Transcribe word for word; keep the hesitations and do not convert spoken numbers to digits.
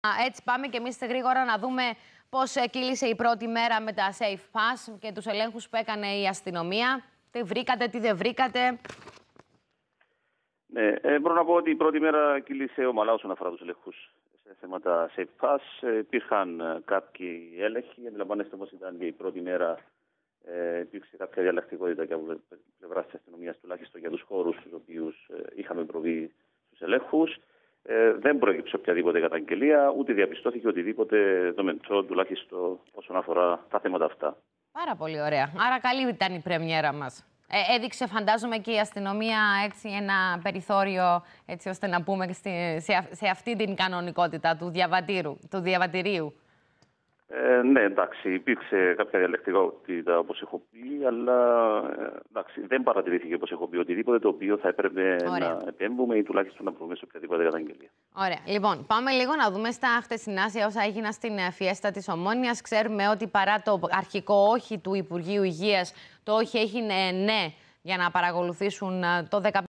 Έτσι πάμε και εμείς γρήγορα να δούμε πώς κύλησε η πρώτη μέρα με τα Safe Pass και τους ελέγχους που έκανε η αστυνομία. Τι βρήκατε, τι δεν βρήκατε. Ναι, ε, μπορώ να πω ότι η πρώτη μέρα κύλησε ομαλά όσον αφορά τους ελέγχους σε θέματα Safe Pass. Ε, υπήρχαν κάποιοι έλεγχοι. Αντιλαμβάνεστε όμως ήταν και η πρώτη μέρα. Ε, υπήρξε κάποια διαλλακτικότητα και από πλευρά της αστυνομίας, τουλάχιστον για τους χώρους στους οποίους ε, είχαμε προβεί στους ελέγχους. Ε, δεν προέκυψε οποιαδήποτε καταγγελία, ούτε διαπιστώθηκε οτιδήποτε δομετρό, τουλάχιστον όσον αφορά τα θέματα αυτά. Πάρα πολύ ωραία. Άρα καλή ήταν η πρεμιέρα μας. Ε, έδειξε, φαντάζομαι, και η αστυνομία έτσι, ένα περιθώριο, έτσι ώστε να πούμε στη, σε, σε αυτή την κανονικότητα του, του διαβατηρίου. Ε, ναι, εντάξει, υπήρξε κάποια διαλεκτικότητα, όπως έχω πει, αλλά εντάξει, δεν παρατηρήθηκε, όπως έχω πει, οτιδήποτε το οποίο θα έπρεπε Ωραία. να επέμβουμε ή τουλάχιστον να προβούμε σε οποιαδήποτε καταγγελία. Ωραία. Λοιπόν, πάμε λίγο να δούμε στα χτεσινά σε όσα έγιναν στην φιέστα της Ομόνοιας. Ξέρουμε ότι παρά το αρχικό όχι του Υπουργείου Υγείας, το όχι έγινε ναι για να παρακολουθήσουν το δεκαπέντε.